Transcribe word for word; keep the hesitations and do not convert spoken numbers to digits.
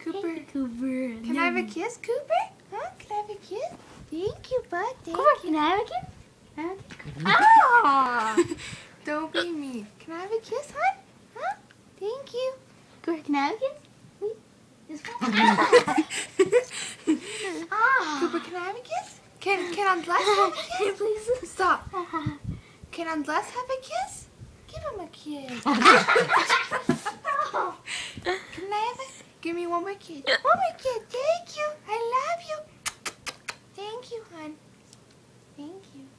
Cooper. Hey, Cooper. Can I have a kiss, Cooper? Huh? Can I have a kiss? Thank you, bud. Thank Cooper, you. can I have a kiss? Have a kiss? Ah! Don't be mean. Can I have a kiss, hon? Huh? Thank you. Cooper, can I have a kiss? Please? This one? Ah! Cooper, can I have a kiss? Can Can Andres have a kiss? Please Stop. Can Andres have a kiss? Give him a kiss. Can I have a... Give me one more kiss. One more kiss. Thank you. I love you. Thank you, hon. Thank you.